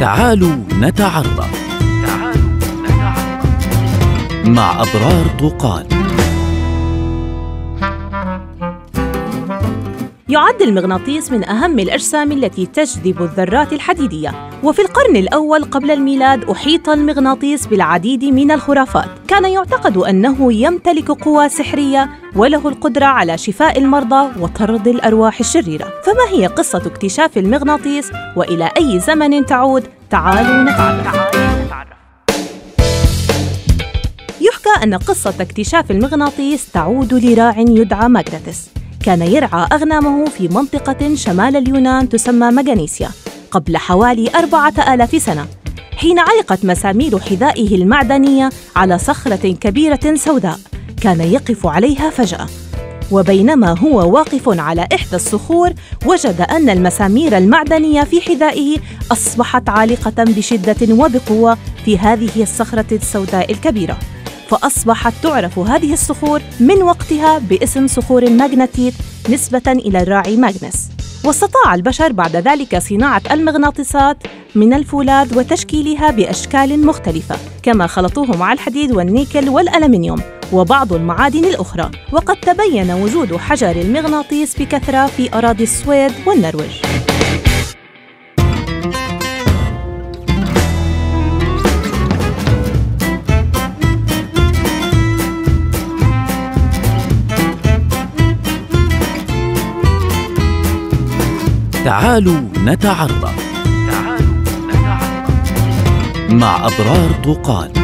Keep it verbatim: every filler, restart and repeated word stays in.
تعالوا نتعرف. تعالوا نتعرف مع أبرار طوقان. يعد المغناطيس من أهم الأجسام التي تجذب الذرات الحديدية، وفي القرن الأول قبل الميلاد أحيط المغناطيس بالعديد من الخرافات. كان يعتقد أنه يمتلك قوى سحرية وله القدرة على شفاء المرضى وطرد الأرواح الشريرة. فما هي قصة اكتشاف المغناطيس وإلى أي زمن تعود؟ تعالوا نتعرف. يحكى أن قصة اكتشاف المغناطيس تعود لراع يدعى ماغناطيس. كان يرعى أغنامه في منطقة شمال اليونان تسمى مغنيسيا قبل حوالي أربعة آلاف سنة، حين علقت مسامير حذائه المعدنية على صخرة كبيرة سوداء كان يقف عليها فجأة. وبينما هو واقف على إحدى الصخور وجد أن المسامير المعدنية في حذائه أصبحت عالقة بشدة وبقوة في هذه الصخرة السوداء الكبيرة، فأصبحت تعرف هذه الصخور من وقتها باسم صخور المغناطيت نسبة إلى الراعي ماغنس. واستطاع البشر بعد ذلك صناعة المغناطيسات من الفولاذ وتشكيلها بأشكال مختلفة، كما خلطوه مع الحديد والنيكل والألمنيوم وبعض المعادن الأخرى. وقد تبين وجود حجر المغناطيس بكثرة في أراضي السويد والنرويج. تعالوا نتعرف. تعالوا نتعرف مع أبرار طوقان.